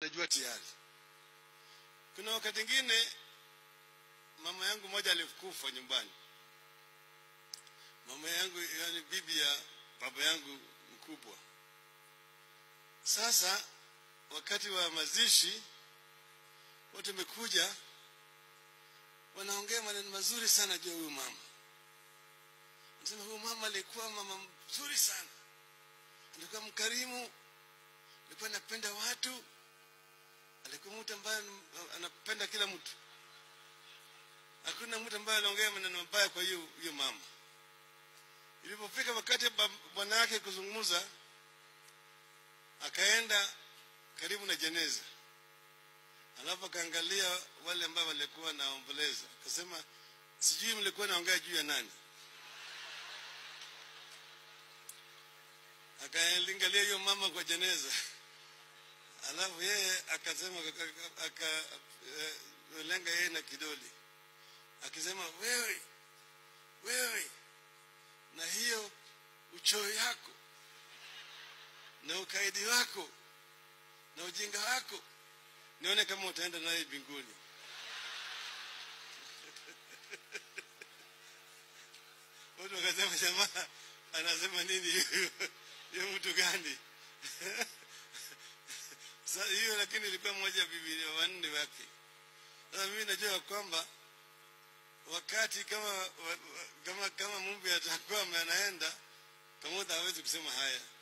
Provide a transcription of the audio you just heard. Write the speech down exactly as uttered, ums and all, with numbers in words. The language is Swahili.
najua tayari. Kuna wakati mwingine mama yangu moja alikufa nyumbani. Mama yangu yani bibi ya baba yangu mkubwa. Sasa wakati wa mazishi watu wamekuja wanaongea maneno mazuri sana juu ya huyu mama. Wanasema huyu mama alikuwa mama mzuri sana. Alikuwa mkarimu, alikuwa anapenda watu, alikuwa mtu ambaye anapenda kila mtu. Hakuna mtu ambaye anaongea maneno mabaya kwa hiyo hiyo mama. Ilipofika wakati bwana yake kuzungumza, akaenda karibu na jeneza. Alafu akaangalia wale ambao walikuwa naomboleza. Akasema, sijui mlikuwa naongea juu ya nani? Akaangalia hiyo mama kwa jeneza. Alafu yeye akasema, akalenga yeye na kidole. Akisema, wewe, wewe, na hiyo uchoyo yako, na ukaidi wako, na ujinga wako, nione kama utaenda naye mbinguni. Watu wakasema, jamaa anasema nini hiyo? Hiyo mtu gani? Sasa hiyo lakini ilikuwa moja bibi wanne wake. Sasa mimi najua kwamba wakati kama kama kama Mungu atakuwa anaenda pamoja hawezi kusema haya.